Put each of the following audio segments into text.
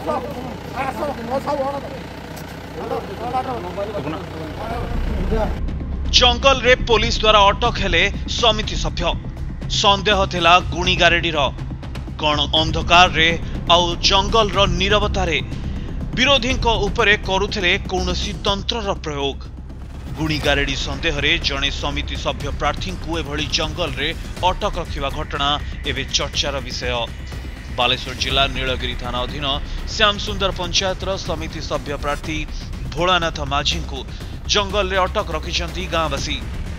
जंगल रे पुलिस द्वारा अटक हेले समिति सभ्य संदेह थिला गुणी गारेडी कण अंधकार रे आउ जंगल रो नीरवता रे विरोधी उपरे करुथिले कौनसी तंत्र प्रयोग गुणी गारेडी संदेह रे जड़े समिति सभ्य प्रार्थी को एभली जंगल रे अटक रखिबा घटना एवं चर्चार विषय। बालेश्वर जिला नीलगिरी थाना अधीन श्याम सुंदर पंचायत समिति सभ्य प्रार्थी भोलानाथ माझी को जंगल रे अटक रखिछंती गाँवासी।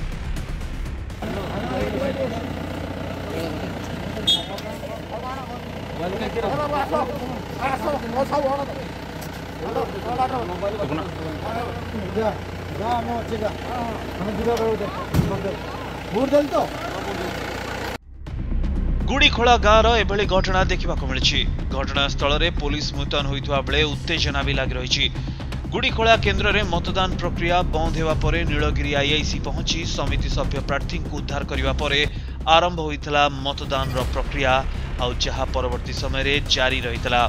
गुड़ीखोला गाँव एभली घटना देखा मिली। घटनास्थल में पुलिस मुतयन होता बेले उत्तेजना भी लगी रही। गुड़ीखोला केन्द्र में मतदान प्रक्रिया बंद होगा पर नीलगिरी आईआईसी पहुंची समिति सभ्य प्रार्थी को उद्धार करने पर आरंभ होता मतदान प्रक्रिया जहाँ परवर्ती समय जारी रही।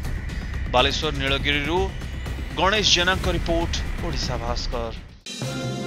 बालेश्वर नीलगिरी गणेश जेना रिपोर्ट ओडिशा भास्कर।